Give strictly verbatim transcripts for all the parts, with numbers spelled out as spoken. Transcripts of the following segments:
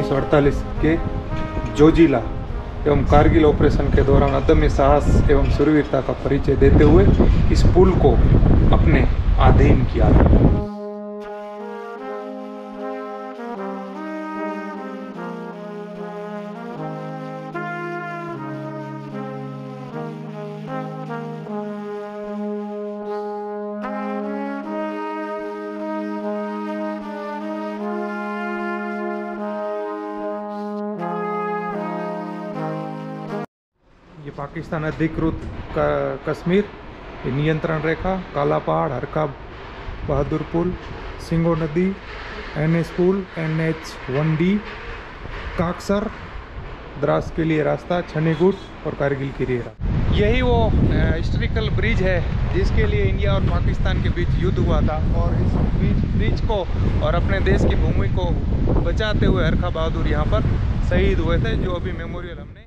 उन्नीस सौ अड़तालीस के जोजिला एवं कारगिल ऑपरेशन के दौरान अदम्य साहस एवं शूरवीरता का परिचय देते हुए इस पुल को अपने अधीन किया था। ये पाकिस्तान अधिकृत कश्मीर, नियंत्रण रेखा, काला पहाड़, हरका बहादुर पुल, सिंगो नदी, एन एच पुल, N H one D, Kaksar, Dras के लिए रास्ता, छनीगुट और कारगिल के लिए रास्ता। यही वो हिस्टोरिकल ब्रिज है जिसके लिए इंडिया और पाकिस्तान के बीच युद्ध हुआ था, और इस ब्रिज ब्रिज को और अपने देश की भूमि को बचाते हुए हरका बहादुर यहाँ पर शहीद हुए थे, जो अभी मेमोरियल हमने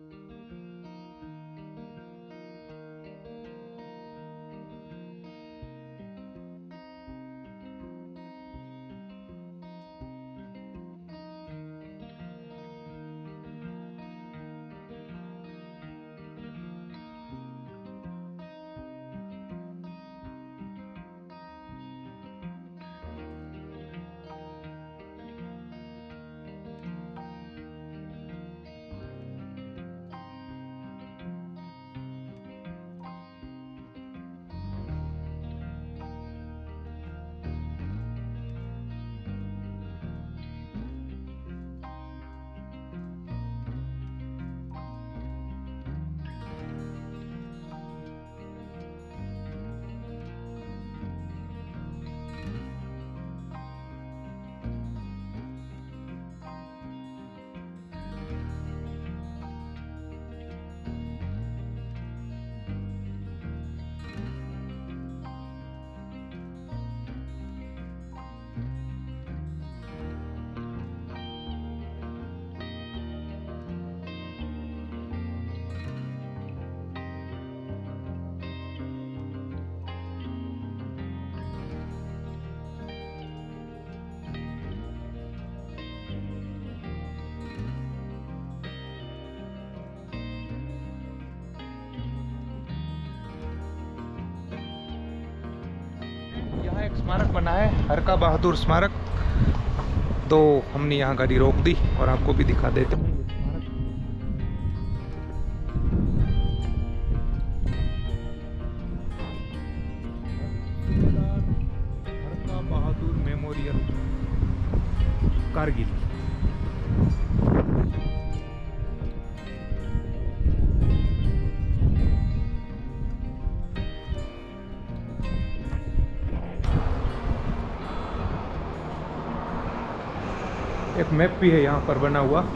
एक स्मारक बना है, हरका बहादुर स्मारक। तो हमने यहाँ गाड़ी रोक दी और आपको भी दिखा देते हैं। हरका बहादुर मेमोरियल कारगिल। एक मैप भी है यहाँ पर बना हुआ।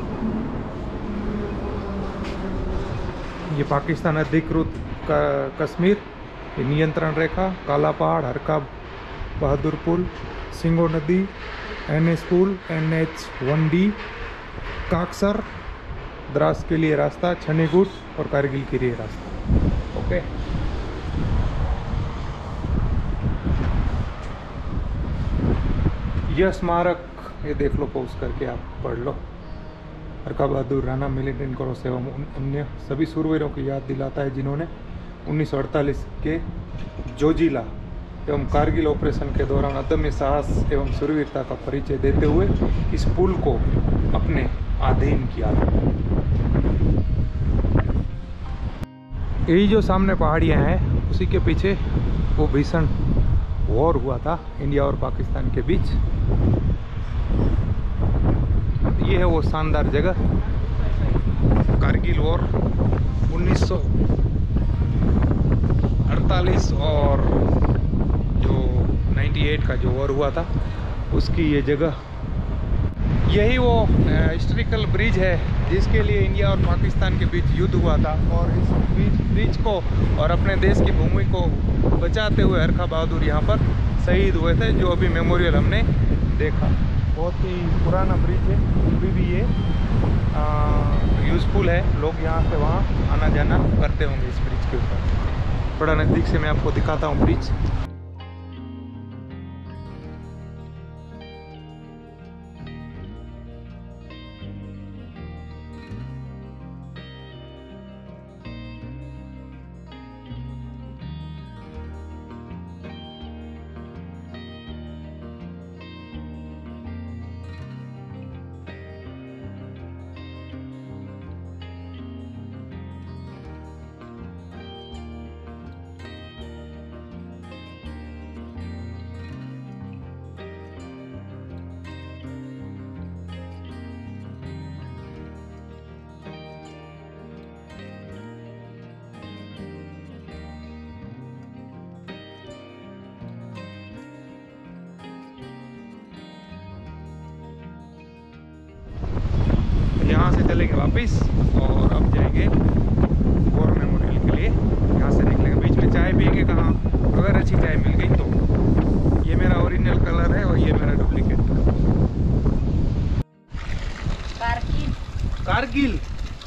ये पाकिस्तान अधिकृत कश्मीर, नियंत्रण रेखा, काला पहाड़, हरका बहादुर पुल, सिंगो नदी, एन एच पुल, N H one D, Kaksar, Dras के लिए रास्ता, छनीगुट और कारगिल के लिए रास्ता। ओके, यह स्मारक ये देख लो, पॉज करके आप पढ़ लो। हरका बहादुर, राणा, मिलिटेंट क्रॉस एवं अन्य सभी शूरवीरों की याद दिलाता है जिन्होंने उन्नीस सौ अड़तालीस के जोजिला एवं कारगिल ऑपरेशन के दौरान अदम्य साहस एवं शूरवीरता का परिचय देते हुए इस पुल को अपने अधीन किया था। यही जो सामने पहाड़ियाँ हैं उसी के पीछे वो भीषण वॉर हुआ था इंडिया और पाकिस्तान के बीच। ये है वो शानदार जगह, कारगिल वॉर उन्नीस सौ अड़तालीस और जो अट्ठानवे का जो वॉर हुआ था उसकी ये जगह। यही वो हिस्टोरिकल ब्रिज है जिसके लिए इंडिया और पाकिस्तान के बीच युद्ध हुआ था, और इस ब्रिज ब्रिज को और अपने देश की भूमि को बचाते हुए हरका बहादुर यहाँ पर शहीद हुए थे, जो अभी मेमोरियल हमने देखा। बहुत ही पुराना ब्रिज है, अभी भी ये यूज़फुल है, लोग यहाँ से वहाँ आना जाना करते होंगे इस ब्रिज के ऊपर। बड़ा नज़दीक से मैं आपको दिखाता हूँ ब्रिज। वहाँ से चलेंगे वापस और अब जाएंगे वॉर मेमोरियल के लिए। यहाँ से निकलेंगे, बीच में चाय पियेंगे कहाँ, अगर अच्छी चाय मिल गई तो। ये मेरा ओरिजिनल कलर है और ये मेरा डुप्लीकेट। कारगिल कारगिल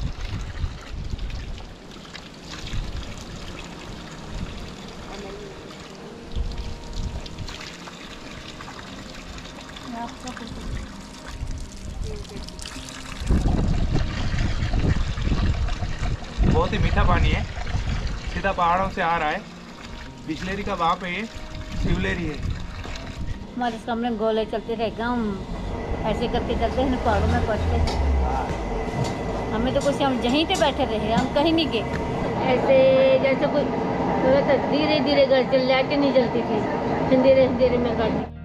बहुत ही मीठा पानी है, सीधा पहाड़ों से आ रहा है। बिस्लेरी का बाप है ये, शिवलेरी है। हमारे सामने गोले चलते रहेगा, हम ऐसे करके चलते हैं पहाड़ों में पड़ते। हमें तो कुछ, हम यहीं पे बैठे रहे, हम कहीं नहीं गए। ऐसे जैसे कोई धीरे धीरे घर चल, लाइटें नहीं जलती थी, धीरे धीरे में गाड़ी